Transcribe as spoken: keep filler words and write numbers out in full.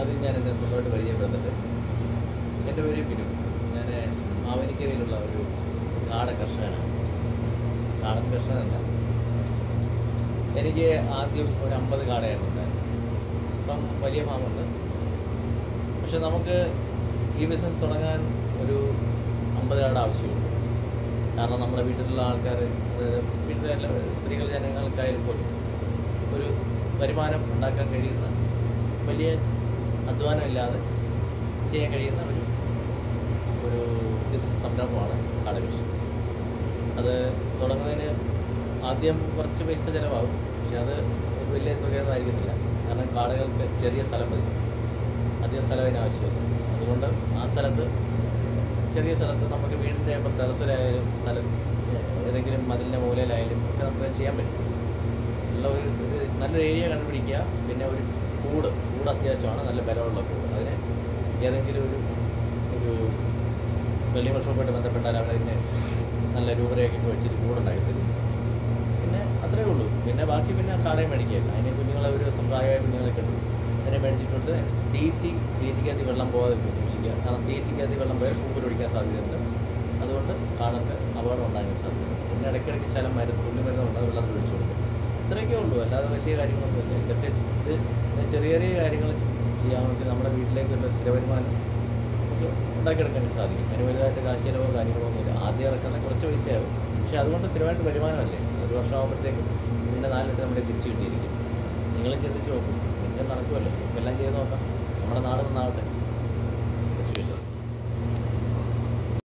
ആദ്യം ഞാൻ എന്നെ സ്വന്തമായിട്ട് പരിചയപ്പെടുത്തിട്ട്, എൻ്റെ പേര് ബിനു. ഞാൻ മാവേലിക്കരയിലുള്ള ഒരു കാട കർഷകനാണ്. കാടൻ കർഷകനല്ല. എനിക്ക് ആദ്യം ഒരു അമ്പത് കാടയായിരുന്നു ഉണ്ടായിരുന്നു. ഇപ്പം വലിയ ഫാമുണ്ട്. പക്ഷെ നമുക്ക് ഈ ബിസിനസ് തുടങ്ങാൻ ഒരു അമ്പത് കാട ആവശ്യമുണ്ട്. കാരണം നമ്മുടെ വീട്ടിലുള്ള ആൾക്കാർ, അതായത് വീട്ടിലെ എല്ലാ സ്ത്രീകൾ ജനങ്ങൾക്കായാലും പോലും ഒരു വരുമാനം ഉണ്ടാക്കാൻ കഴിയുന്ന, വലിയ അധ്വാനമില്ലാതെ ചെയ്യാൻ കഴിയുന്ന ഒരു ഒരു ബിസിനസ് സംരംഭമാണ് കാടകൃഷി. അത് തുടങ്ങുന്നതിന് ആദ്യം കുറച്ച് പൈസ ചിലവാകും. പക്ഷെ അത് വലിയ തുകയൊന്നും ആയിരിക്കത്തില്ല. കാരണം കാടകൾക്ക് ചെറിയ സ്ഥലം മതി, അധികം സ്ഥലം അതിന് ആവശ്യമില്ല. അതുകൊണ്ട് ആ സ്ഥലത്ത്, ചെറിയ സ്ഥലത്ത് നമുക്ക് വീടിൻ്റെ ഇപ്പം ടെറസിലായാലും സ്ഥലം ഏതെങ്കിലും മതിലിൻ്റെ മൂലയിലായാലും ഒക്കെ നമുക്ക് ചെയ്യാൻ പറ്റും. ഉള്ള ഒരു നല്ലൊരു ഏരിയ കണ്ടുപിടിക്കുക. പിന്നെ ഒരു കൂട് കൂട് അത്യാവശ്യമാണ്, നല്ല ബലമുള്ള കൂട്. അതിന് ഏതെങ്കിലും ഒരു ഒരു വെള്ളി വർഷവുമായിട്ട് ബന്ധപ്പെട്ടാൽ അവരതിന് നല്ല രൂപരേഖയൊക്കെ വെച്ചിട്ട് കൂടുണ്ടാക്കി തരും. പിന്നെ അത്രയേ ഉള്ളൂ. പിന്നെ ബാക്കി പിന്നെ കാടയും മേടിക്കുകയില്ല. അതിന് കുഞ്ഞുങ്ങളെ ഒരു ദിവസം പ്രായമായ കുഞ്ഞുങ്ങളൊക്കെ ഉണ്ട്. അതിനെ മേടിച്ചിട്ടുണ്ട്. തീറ്റി തീറ്റിക്കകത്ത് വെള്ളം പോകാതെ സൂക്ഷിക്കുക. കാരണം തീറ്റിക്കകത്ത് വെള്ളം പോയാൽ പൂപ്പിലൊടിക്കാൻ സാധ്യതയുണ്ട്. അതുകൊണ്ട് കാടൊക്കെ അപകടം ഉണ്ടാകാൻ സാധ്യതയുണ്ട്. പിന്നെ ഇടയ്ക്കിടയ്ക്ക് ശലം മരുന്ന് തുള്ളി മരുന്നുണ്ട്, അത് വെള്ളത്തിൽ ഒഴിച്ചു കൊടുക്കും. ഇത്രയൊക്കെ ഉള്ളൂ. അല്ലാതെ വലിയ കാര്യങ്ങളൊന്നുമില്ല. ചെറിയ ഇത് ചെറിയ ചെറിയ കാര്യങ്ങൾ ചെയ്യാമെങ്കിൽ നമ്മുടെ വീട്ടിലേക്കുള്ള സ്ഥിര വരുമാനം നമുക്ക് ഉണ്ടാക്കിയെടുക്കാൻ സാധിക്കും. അതിന് വലുതായിട്ട് കാശ് ചിലവോ കാര്യങ്ങളോ ഒന്നുമില്ല. ആദ്യം ഇറക്കുന്ന കുറച്ച് പൈസയാകും. പക്ഷെ അതുകൊണ്ട് സ്ഥിരമായിട്ട് വരുമാനമല്ലേ. ഒരു വർഷം ആകുമ്പോഴത്തേക്കും ഇതിൻ്റെ നാലിട്ട് നമ്മുടെ തിരിച്ചു കിട്ടിയിരിക്കും. നിങ്ങളും ചിന്തിച്ച് നോക്കും, നിങ്ങൾക്ക് നടക്കുമല്ലോ. എല്ലാം ചെയ്ത് നോക്കാം. നമ്മുടെ നാട് നന്നാവട്ടെ.